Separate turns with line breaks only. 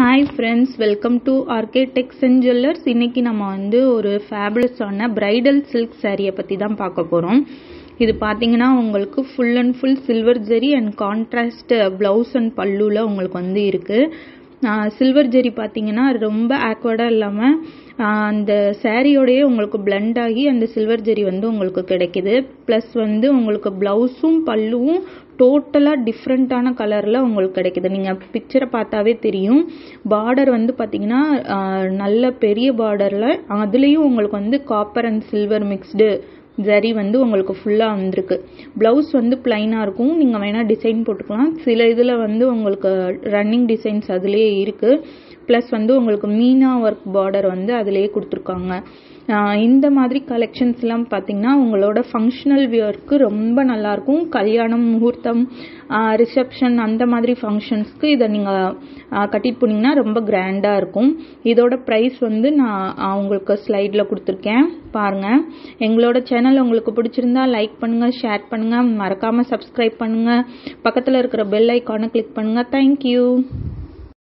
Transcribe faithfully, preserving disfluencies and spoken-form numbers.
Hi friends, welcome to Architects and Jewelers. இன்னைக்கு நம்ம வந்து ஒரு ஃபேபுலஸ் ஆன பிரைடல் சில்க் சாரியை பற்றி தான் பார்க்க போகிறோம். இது பார்த்தீங்கன்னா உங்களுக்கு full and full silver zari and contrast blouse and பல்லுவில் உங்களுக்கு வந்து இருக்குது. சில்வர் ஜெரி பார்த்தீங்கன்னா ரொம்ப ஆக்வர்டாக இல்லாமல் அந்த சாரியோடையே உங்களுக்கு பிளெண்ட் ஆகி அந்த சில்வர் ஜெரி வந்து உங்களுக்கு கிடைக்கிது. ப்ளஸ் வந்து உங்களுக்கு ப்ளவுஸும் பல்லுவும் டோட்டலாக டிஃப்ரெண்ட்டான கலரில் உங்களுக்கு கிடைக்கிது. நீங்கள் பிக்சரை பார்த்தாவே தெரியும். பார்டர் வந்து பார்த்தீங்கன்னா நல்ல பெரிய பார்டரில் அதுலேயும் உங்களுக்கு வந்து copper and silver mixed zari வந்து உங்களுக்கு ஃபுல்லாக வந்திருக்கு. ப்ளவுஸ் வந்து பிளைனாக இருக்கும், நீங்கள் வேணால் டிசைன் போட்டுக்கலாம். சில இதில் வந்து உங்களுக்கு ரன்னிங் டிசைன்ஸ் அதுலேயே இருக்குது. ப்ளஸ் வந்து உங்களுக்கு மீனா ஒர்க் பார்டர் வந்து அதிலேயே கொடுத்துருக்காங்க. இந்த மாதிரி கலெக்ஷன்ஸ்லாம் பார்த்தீங்கன்னா உங்களோட ஃபங்க்ஷனல் வியர்க்கு ரொம்ப நல்லாயிருக்கும். கல்யாணம், முகூர்த்தம், ரிசப்ஷன் அந்த மாதிரி ஃபங்க்ஷன்ஸ்க்கு இதை நீங்கள் கட்டிட்டு போனீங்கன்னா ரொம்ப கிராண்டாக இருக்கும். இதோட ப்ரைஸ் வந்து நான் உங்களுக்கு ஸ்லைடில் கொடுத்துருக்கேன் பாருங்கள். எங்களோட சேனல் உங்களுக்கு பிடிச்சிருந்தா லைக் பண்ணுங்கள், ஷேர் பண்ணுங்கள், மறக்காமல் சப்ஸ்கிரைப் பண்ணுங்கள், பக்கத்தில் இருக்கிற பெல் ஐக்கானை கிளிக் பண்ணுங்கள். தேங்க்யூ.